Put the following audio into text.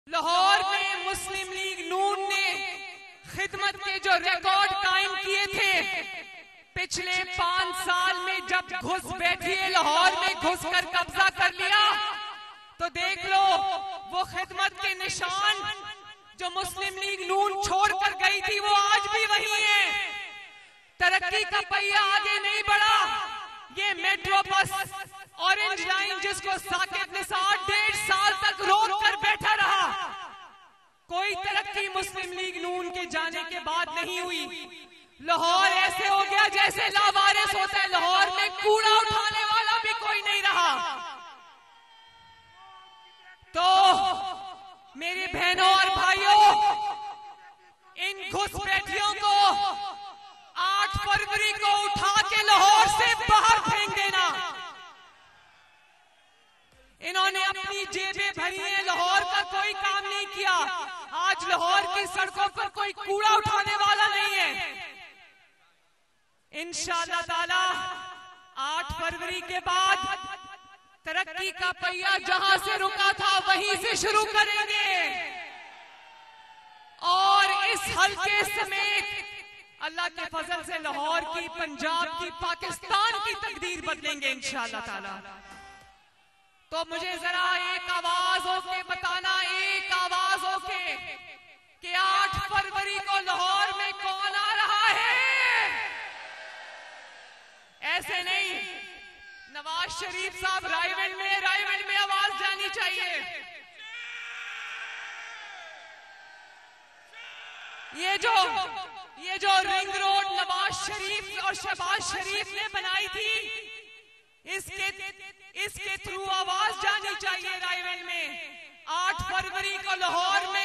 लाहौर में मुस्लिम लीग नून ने खिदमत के जो रिकॉर्ड कायम किए थे पिछले 5 साल में, जब घुस बैठी है लाहौर में, घुस कर कब्जा कर लिया, तो देख लो वो खिदमत के निशान जो मुस्लिम लीग नून छोड़कर गई थी वो आज भी वही है। तरक्की का पहिया आगे नहीं बढ़ा। ये मेट्रो बस ऑरेंज लाइन जिसको साकिब निसार 1.5 साल तक रोक कर बैठा रहा, कोई तरक्की मुस्लिम लीग नून के जाने के बाद नहीं हुई। लाहौर ऐसे हो गया जैसे लावारिस होता है, लाहौर में कूड़ा उठाने वाला भी कोई नहीं रहा। तो मेरी बहनों और भाइयों, इन घुसपैठियों को 8 फरवरी को उठा के लाहौर से बाहर फेंक देना। इन्होंने अपनी जेबें भरी हैं, लाहौर का कोई काम नहीं किया। आज लाहौर की सड़कों पर कोई कूड़ा उठाने वाला नहीं है। इंशाअल्लाह ताला 8 फरवरी के बाद तरक्की का पहिया जहां से रुका था वहीं से शुरू करेंगे और इस हल्के समेत अल्लाह के फजल से लाहौर की, पंजाब की, पाकिस्तान की तकदीर बदलेंगे इंशाअल्लाह ताला। तो मुझे जरा एक आवाज होके बताना, एक आवाज होके, कि 8 फरवरी को लाहौर में कौन आ रहा है? ऐसे नहीं, नवाज शरीफ साहब रायगढ़ में आवाज जानी चाहिए। ये जो रिंग रोड नवाज शरीफ और शहबाज शरीफ ने बनाई थी, इसके थ्रू आवाज जानी चाहिए रायगढ़ में। 8 फरवरी को लाहौर में